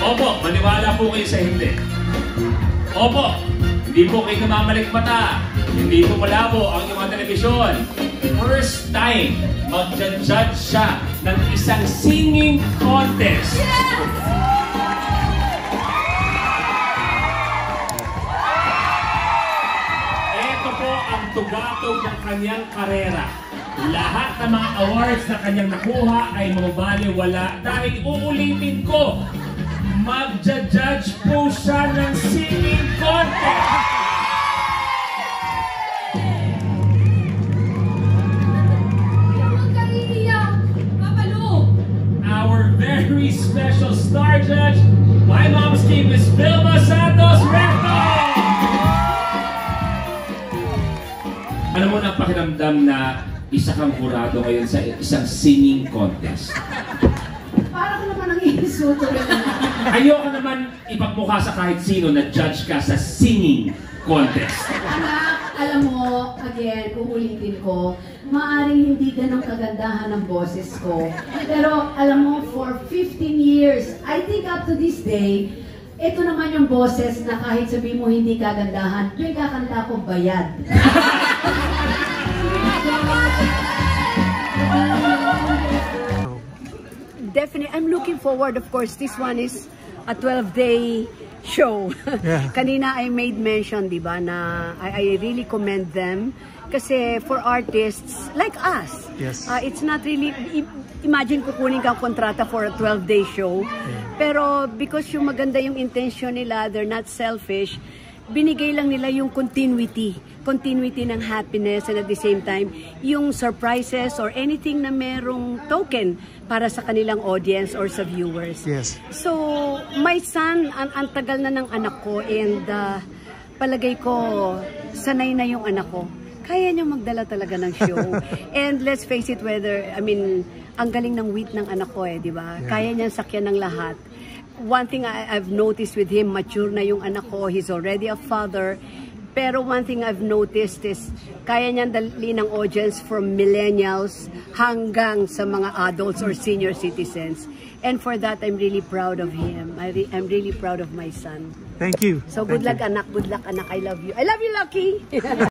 Opo, maniwala po kayo sa hindi. Opo, hindi po kayo namamalik mata. Hindi po malabo ang inyong telebisyon. First time, mag-judge siya ng isang singing contest. Yes! Ito po ang tugatog ng kanyang karera. Lahat ng mga awards na kanyang nakuha ay mababaliwala dahil uulitin ko, mag-judge po siya ng singing contest. Our very special star judge, my mom's team, is Vilma Santos Recto! Ano mo na pakiramdam na isa kang kurado ngayon sa isang singing contest? Parang naman ang iisuto rin. Ayoko naman ipagmukha sa kahit sino na judge ka sa singing contest. Anak, alam mo, again, uulitin ko, maaaring hindi ganong kagandahan ng boses ko. Pero alam mo, for 15 years, I think up to this day, ito naman yung boses na kahit sabihin mo hindi kagandahan, tuwing kakanta ko bayad. Definitely, I'm looking forward, of course, this one is a 12-day show. Yeah. Kanina I made mention, di ba, na I really commend them kasi for artists like us, yes. It's not really, imagine kukunin kang kontrata for a 12-day show, pero because yung maganda yung intention nila, they're not selfish, binigay lang nila yung continuity ng happiness, and at the same time, yung surprises or anything na merong token para sa kanilang audience or sa viewers. Yes. So, my son, ang tagal na ng anak ko, and palagay ko, sanay na yung anak ko. Kaya niya magdala talaga ng show. And let's face it, ang galing ng wit ng anak ko di ba? Yeah. Kaya niya sakyan ng lahat. One thing I've noticed with him, mature na yung anak ko, he's already a father. Pero one thing I've noticed is, kaya niyang dali ng audience from millennials hanggang sa mga adults or senior citizens. And for that, I'm really proud of him. I'm really proud of my son. Thank you. So good luck, anak. Good luck, anak. I love you. I love you, Lucky!